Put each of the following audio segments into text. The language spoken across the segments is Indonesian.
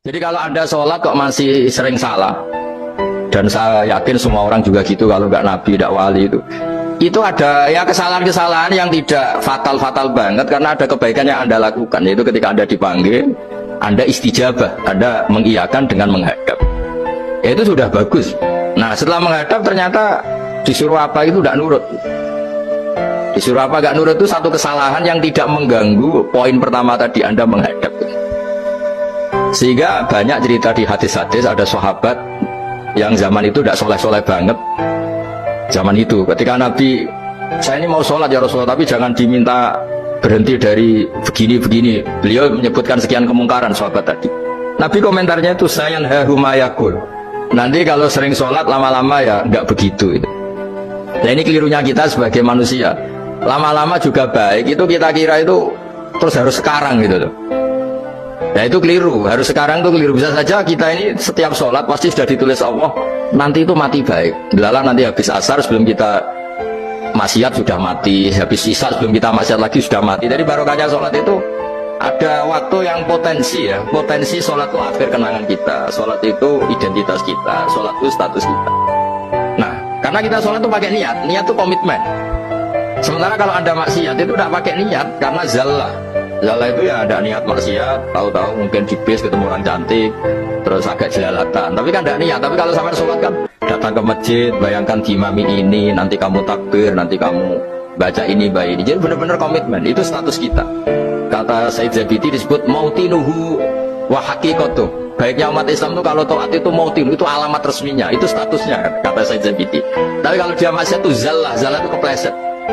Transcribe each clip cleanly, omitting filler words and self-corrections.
Jadi kalau Anda sholat kok masih sering salah, dan saya yakin semua orang juga gitu, kalau nggak nabi, nggak wali itu ada ya kesalahan-kesalahan yang tidak fatal-fatal banget, karena ada kebaikan yang Anda lakukan, yaitu ketika Anda dipanggil, Anda istijabah, Anda mengiyakan dengan menghadap. Ya itu sudah bagus. Nah setelah menghadap ternyata disuruh apa itu tidak nurut. Disuruh apa nggak nurut itu satu kesalahan yang tidak mengganggu poin pertama tadi, Anda menghadap. Sehingga banyak cerita di hadis-hadis, ada sahabat yang zaman itu tidak soleh-soleh banget. Zaman itu ketika Nabi, saya ini mau sholat ya Rasulullah, tapi jangan diminta berhenti dari begini-begini. Beliau menyebutkan sekian kemungkaran sahabat tadi. Nabi komentarnya itu sayan hahumayakul. Nanti kalau sering sholat lama-lama ya nggak begitu itu. Nah ini kelirunya kita sebagai manusia. Lama-lama juga baik itu kita kira itu terus harus sekarang gitu loh. Nah itu keliru, harus sekarang itu keliru. Bisa saja kita ini setiap sholat pasti sudah ditulis Allah nanti itu mati baik. Belalah nanti habis asar sebelum kita maksiat sudah mati, habis isya sebelum kita maksiat lagi sudah mati. Jadi barokahnya sholat itu ada waktu yang potensi ya, potensi sholat itu akhir kenangan kita, sholat itu identitas kita, sholat itu status kita. Nah karena kita sholat itu pakai niat, niat itu komitmen. Sementara kalau Anda maksiat itu tidak pakai niat, karena zallah. Zallah itu ya ada niat maksiat, tahu-tahu mungkin di bis ketemu orang cantik, terus agak jelalatan, tapi kan tidak niat. Tapi kalau sampai sholat kan datang ke masjid, bayangkan diimami ini, nanti kamu takbir, nanti kamu baca ini, baca ini. Jadi benar-benar komitmen, itu status kita. Kata Said Zabidi disebut mautinuhu wa haqiqatuh. Baiknya umat Islam itu kalau taat itu mautinu, itu alamat resminya, itu statusnya, kata Said Zabidi. Tapi kalau dia maksiat itu zallah, zallah itu kepleset.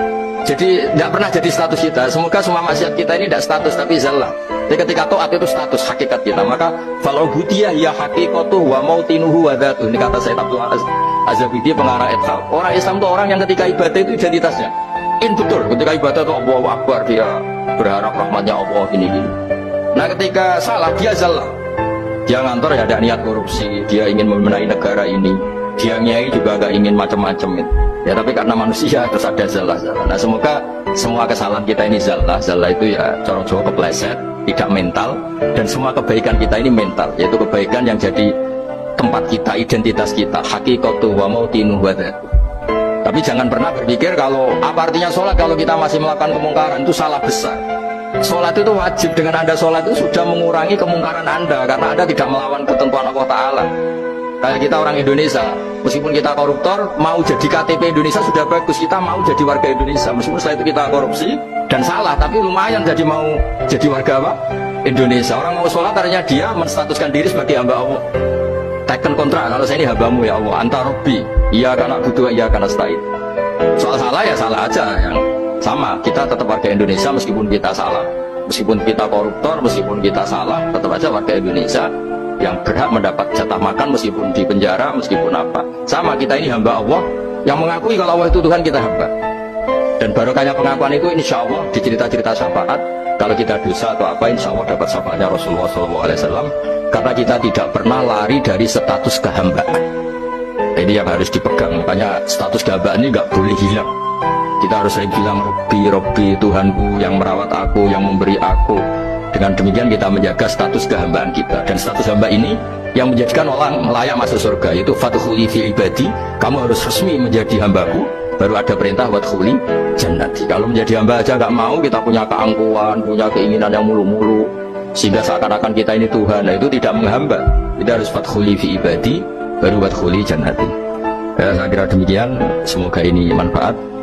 Jadi tidak pernah jadi status kita. Semoga semua maksiat kita ini tidak status tapi zallah. Jadi ketika taat itu status hakikat kita. Maka kalau budiyah ya hakikatuh wa mautinuhu wa dzatuh. Ini kata Said Abdul Az-Zabidi pengarang Ithaf. Orang Islam itu orang yang ketika ibadah itu identitasnya. Betul. Ketika ibadah itu Allahu Akbar, dia berharap rahmatnya Allah ini. Nah ketika salah dia zallah. Dia ngantor ya ada niat korupsi. Dia ingin membenahi negara ini. Dia nyai juga gak ingin macam-macam itu. Ya tapi karena manusia terus ada zallah. Nah semoga semua kesalahan kita ini zallah. Zallah itu ya corong Jawa kepleset, tidak mental. Dan semua kebaikan kita ini mental, yaitu kebaikan yang jadi tempat kita, identitas kita, hakikatu wa mautinuhu wa dzatuh. Tapi jangan pernah berpikir kalau apa artinya sholat kalau kita masih melakukan kemungkaran, itu salah besar. Sholat itu wajib, dengan Anda sholat itu sudah mengurangi kemungkaran Anda, karena Anda tidak melawan ketentuan Allah Ta'ala. Kayak kita orang Indonesia, meskipun kita koruptor, mau jadi KTP Indonesia sudah bagus, kita mau jadi warga Indonesia. Meskipun setelah itu kita korupsi dan salah, tapi lumayan jadi mau jadi warga apa? Indonesia. Orang mau sholat artinya dia menstatuskan diri sebagai hamba Allah. Taken kontrak, kalau saya ini hambamu ya Allah, anta robbi, iya karena butuh, iya karena stain. Soal salah ya salah aja, yang sama, kita tetap warga Indonesia meskipun kita salah. Meskipun kita koruptor, meskipun kita salah, tetap aja warga Indonesia yang berhak mendapat jatah makan meskipun di penjara, meskipun apa. Sama, kita ini hamba Allah yang mengakui kalau Allah itu Tuhan, kita hamba. Dan barokahnya pengakuan itu insya Allah di cerita-cerita syafaat, kalau kita dosa atau apa insya Allah dapat syafaatnya Rasulullah SAW, karena kita tidak pernah lari dari status kehambaan. Ini yang harus dipegang, makanya status kehambaan ini nggak boleh hilang. Kita harus sering bilang Robbi, Tuhanku yang merawat aku, yang memberi aku. Dengan demikian kita menjaga status kehambaan kita. Dan status hamba ini yang menjadikan orang layak masuk surga, yaitu fadkhuli fi ibadi, kamu harus resmi menjadi hambaku, baru ada perintah wadkhuli jannati. Kalau menjadi hamba aja nggak mau, kita punya keangkuhan, punya keinginan yang mulu-mulu, sehingga seakan-akan kita ini Tuhan. Nah itu tidak menghamba. Kita harus fadkhuli fi ibadi, baru wadkhuli jannati. Ya, saya kira demikian, semoga ini manfaat.